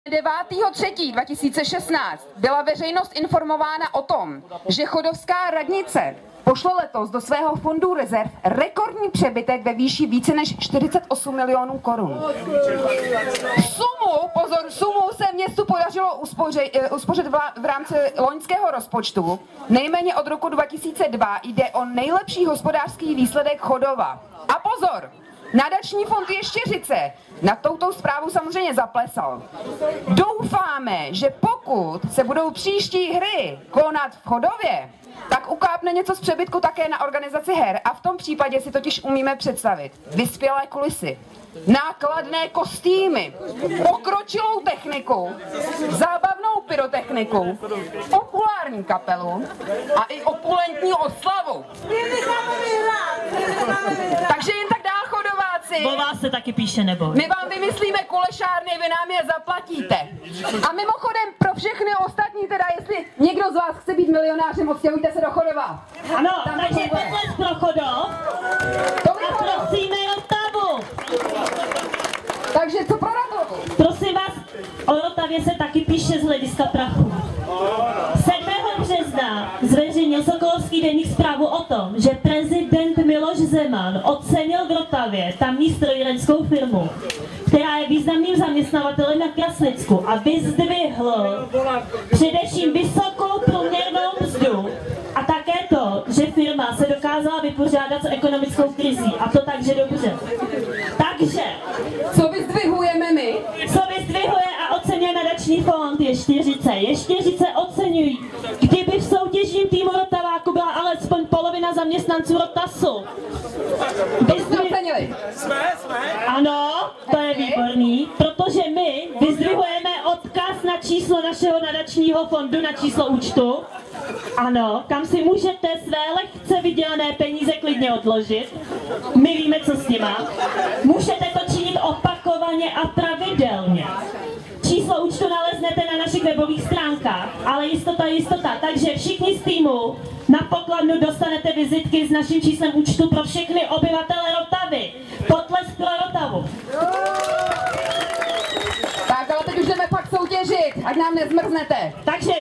9.3.2016 byla veřejnost informována o tom, že chodovská radnice pošle letos do svého fondu rezerv rekordní přebytek ve výši více než 48 milionů korun. Sumu se městu podařilo uspořit v rámci loňského rozpočtu. Nejméně od roku 2002 jde o nejlepší hospodářský výsledek Chodova. A pozor! Nadační fond Ještěřice na touto zprávu samozřejmě zaplesal. Doufáme, že pokud se budou příští hry konat v Chodově, tak ukápne něco z přebytku také na organizaci her a v tom případě si totiž umíme představit vyspělé kulisy, nákladné kostýmy, pokročilou techniku, zábavnou pyrotechniku, populární kapelu a i opulentní oslavu. Takže jen tak dál, chodováci. O vás se taky píše, nebo? My vám vymyslíme kulešárny, vy nám je zaplatíte. A mimochodem pro všechny ostatní, teda jestli někdo z vás chce být milionářem, odstěhujte se do Chodova. Ano, takže potlesk pro Chodov a prosíme Rotavu. Takže co pro Rotavu? Prosím vás, o Rotavě se taky píše z hlediska prachu. 7. března zveřejnil Sokolovský deník zprávu o tom, že prezident Miloš Zeman ocenil v Rotavě tamní strojírenskou firmu, která je významným zaměstnavatelem na Kraslicku, a vyzdvihl především vysokou průměrnou mzdu a také to, že firma se dokázala vypořádat s ekonomickou krizí, a to takže dobře. Takže co vyzdvihujeme my? Co vyzdvihuje a oceňuje nadační fond Ještěřice. Ještěřice oceňují, kdyby v soutěžním týmu Rotaváku byla alespoň polovina zaměstnanců Rotasu. Jsme. Ano, to je výborný, protože my vyzdvihujeme odkaz na číslo našeho nadačního fondu, na číslo účtu. Ano, kam si můžete své lehce vydělané peníze klidně odložit. My víme, co s nima. Můžete to činit opakovaně a pravidelně. Číslo účtu naleznete na našich webových stránkách, ale jistota. Takže všichni z týmu na pokladnu dostanete vizitky s naším číslem účtu pro všechny obyvatele Rotavy. Potlesk pro Rotavu. Tak, ale teď už jdeme fakt soutěžit, ať nám nezmrznete. Takže